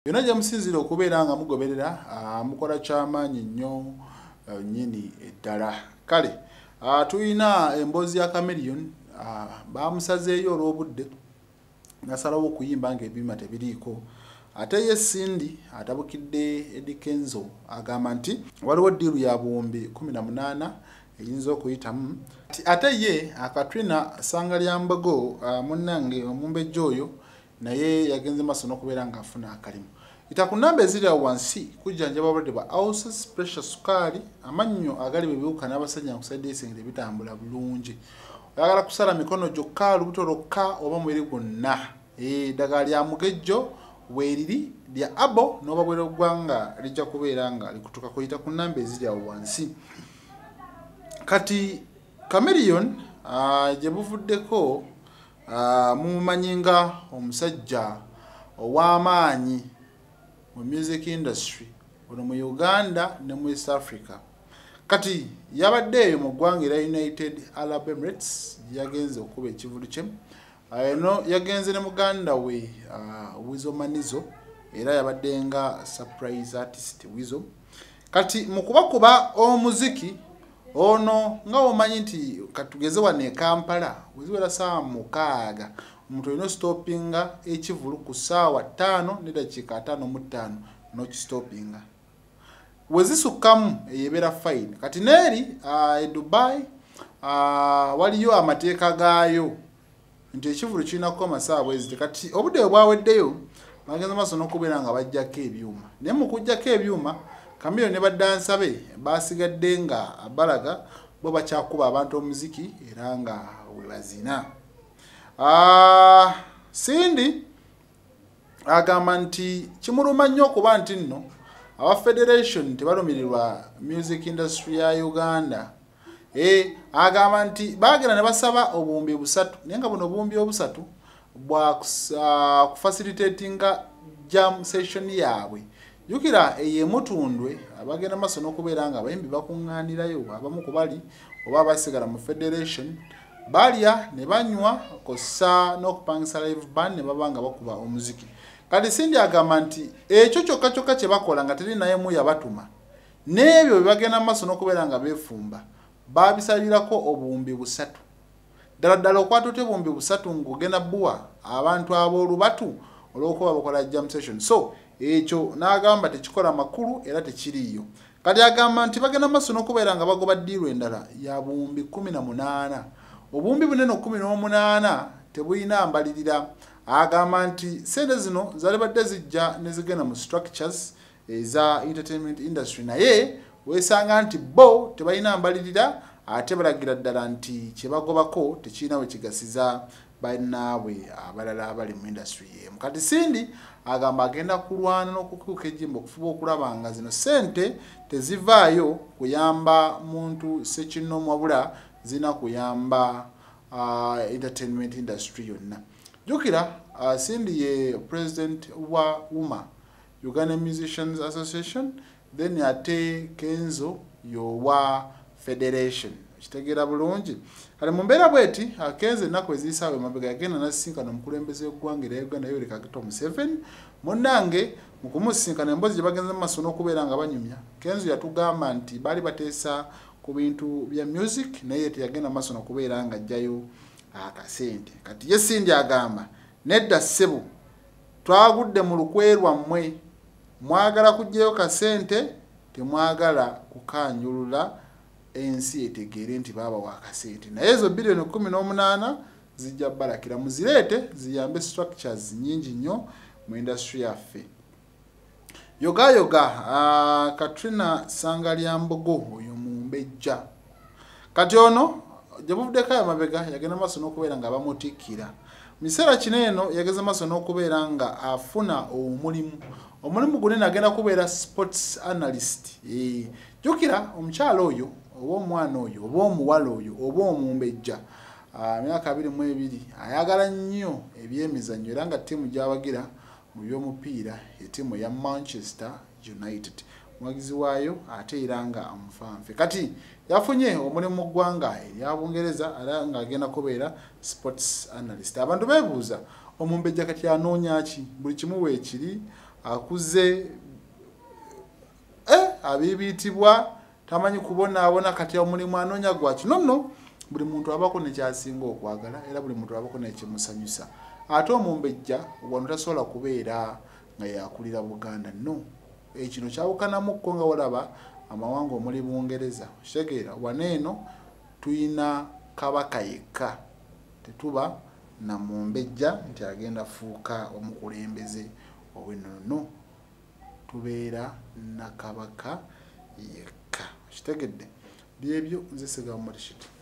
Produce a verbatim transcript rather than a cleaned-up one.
Byonna gye musinzira okubeera nga mugoberera mukola ky'amaanyi nnyo nnyini eddala. Kale tulina emboozi ya Chameleon bamusazeeyo olw'obudde nasalawo okuyimba ng'ebyuma tebiriiko. Ate ye Sindi atabukidde Edi Kenzo agamba nti waliwo ddiru ya buwumbi kumi na munaana eyinza okuyitamu. Ate ye Katrina Sangalyambogo munnange omumbejja oyo naye yagenze maaso n'okubeera ng'afuna akalimu. Ita ku nnamba eziri awo wansi kujjanjaba abalwadde ba ulcers, pressure, sukaali, amannyo agali mu biwuka n'abasajja nkusaidia esengere bitambula bulungi. Oyagala kusala mikono gyokka, lubuto lwokka oba mubiri gwonna. Eddagala lya mugejjo weeriri lya abo n'oba bwera ggwanga lijja kubeera nga likutuka kuyita ku nnamba eziri awo wansi. Kati Chameleon gye buvuddeko mumumanyi nga omusajja ow'amaanyi mu music industry ono mu Uganda ne mu East Africa. Kati yabadde eyo mu ggwanga era United Arab Emirates yagenze okuba ekivulu kye. Eno yagenze ne muganda we Wizo Manizo era yabadde nga surprise artist Wizo. Kati mu kubakuba omuziki ono nga omanyi nti katugeze wano e Kampala weziwera ssaawa mukaaga omuntu olina stopinga ekivulu ku ssaawa ttaano n'eddakiika ataano mu ttaano n'okistopinga. Wezisukkamu eyebeera fine. Kati neeri e Dubai waliyo amateeka gaayo nti ekivulu kirina kuba amasaawa bweziti. Kati obudde bwe bwaweddeyo bagenza maaso n'okubeera nga bajjako ebyuma. Naye mu kujjako ebyuma Chameleon ne baddansa be basigadde nga balaga bo bakyakuba abantu omuziki era nga we bazina. Ah, Sindi agamba nti kimuluma nnyo okuba nti nno aba Federation tebalumirirwa music industry ya Uganda. Eh, agamba nti baagenda ne basaba obuwumbi busatu naye nga buno obuwumbi obusatu bwa uh, kufacilitatinga jam session yaabwe. Jukira eye mutundwe abagenda maaso n'okubeera nga abayimbi bakuŋŋaanirayo abamu ku bali oba basigala mu Federation balya ne banywa kossa n'okupangisa live band ne babanga bakuba omuziki. Kati Sindi agamba nti ekyo kyokka kyokka kye bakola nga teri naye mu yabatuma n'ebyo bye bagenda maaso n'okubeera nga beefumba babisalirako obuwumbi busatu. Ddala ddala okwata otya obuwumbi busatu ng'ogenda bbuwa abantu ab'olubatu olw'okuba bakola jam session. So ekyo n'agamba tekikola makulu era tekiriiyo. Kati agamba nti bagenda maaso n'okubeera nga bagoba ddiru endala ya buwumbi kumi na munaana. Obuwumbi bunene kumi n'omunaana tebulina mbalirira. Agamba nti sente zino zali badde zijja ne zigenda mu structures eza entertainment industry naye weesanga nti bo tebalina mbalirira ate balagira ddala nti kye bagobako tekirina we kigasiza bannaabwe abalala abali mu industry y'emu. Kati Sindi agamba agenda kulwana n'okukuuka ejjimbo okufuba okulaba nga zino sente tezivaayo kuyamba muntu sekinnomu wabula zina kuyamba uh, entertainment industry yonna. Jukira uh, Sindi ye president wa U M A, Uganda Musicians Association, then ate Kenzo yo wa Federation. Kitegeera bulungi. Kale mu mbeera bweti Kenzo ennaku eziyisaawe emabega yagenda n'asisinkana omukulembeze w'eggwanga erya Uganda Yoweri Kaguta Museveni. Munnange mu kumusisinkana emboozi gye bagenza mu maaso n'okubeera nga banyumya Kenzo yatugamba nti baali bateesa ku bintu bya music naye teyagenda maaso n'okubeera nga ajjayo akasente. Kati ye Sindi agamba nedda ssebo twagudde mu lukwe lwammwe mwagala kuggyayo kasente temwagala kukanjulula ensi etegeere nti baba wa kasente naye ezo biliyoni kumi n'omunaana zijja balakira muzireete ziyambe structures nyingi nnyo mu industry yaffe. Yoga yoga uh, Katrina Sangalyambogo oyo mumbejja. Kati ono gye buvuddeko ayo mabega yagenda maaso n'okubeera nga bamutikkira. Mu kiseera kino eno yageza maaso n'okubeera nga afuna omulimu. Omulimu gunene agenda kubeera sports analyst. E, jukira omukyala oyo oba omwana oyo oba omuwala oyo oba omumbejja myaka abiri mu ebiri ayagala nnyo ebyemizannyo era nga ttiimu gy'abagira mu by'omupiira ettiimu ya Manchester United. Mwagizi waayo ate era nga omufanfe. Kati yafunye omulimu mu ggwanga erya Bungereza era ng'agenda kubeera sports analyst. Abantu beebuuza omumbejja kati anoonya ki? Buli kimu weekiri akuze eh abibitibwa tamanyi kubona abona kati omulimu anonya gwaki nonno buli muntu abako ne kyasinga okwagala era buli muntu abako ne kimusanyusa ate omumbejja wano tasobola kubeera nga yakulira Buganda no ekino kyawukanamu ko nga walaba amawanga omuli Bungereza kitegeera waneeno tuyina kabaka yekka tetuba na mumbejja nti agenda fuuka omukulembeze ow'ennono tubeera na kabaka yekka kitegedde byebyo nze Sega Morishit.